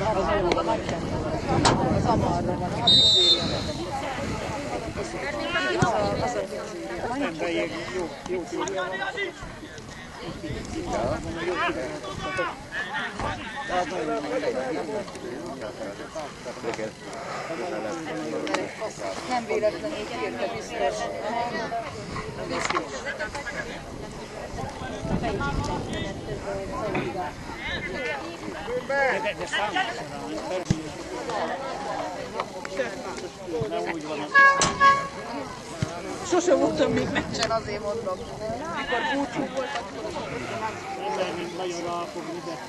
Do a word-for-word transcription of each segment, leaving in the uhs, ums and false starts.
Az amarra van, a pizzéria. Az a pizzéria. Jó, jó, jó. Nem véletlenül kérte biztos. Sose voltam még meccsen, azért mondom. Mikor búcsú volt, akkor nem nagyon ráfogni, de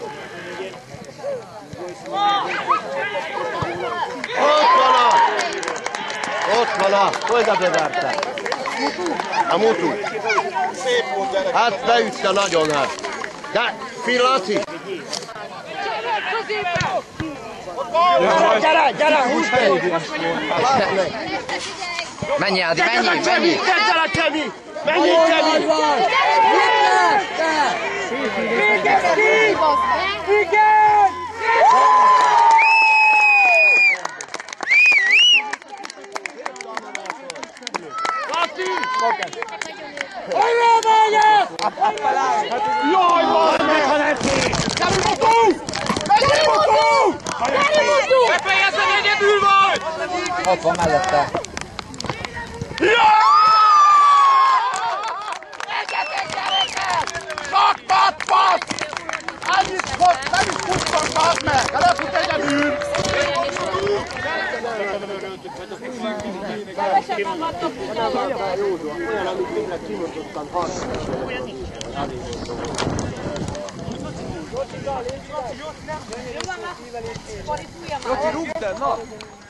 ott van a! Ott van a! Hol beverte? A Mutu. Hát beütte nagyon hát. De, Filaci! Gyere, gyere, húzd meg! Menj, Ádi, menj, menj! Gyere a Kemi! Menj, Kemi! Igen! Hajrá, Mája! Jaj, van meg, ha nem fél! Gyere, Mutu! Gyere, Mutu! Befejezem, egyedül vagy! Ott van mellette. Egyetek, gyerekek! Sakmat, passz! Annyit fut, nem is futnak, passz meg! De lefut egyedül! Kevesebben vannak ugyanaz. Olyan, amit tényleg kimondottan harcos. Jó van, Pali, fújja már! Rúgd, na!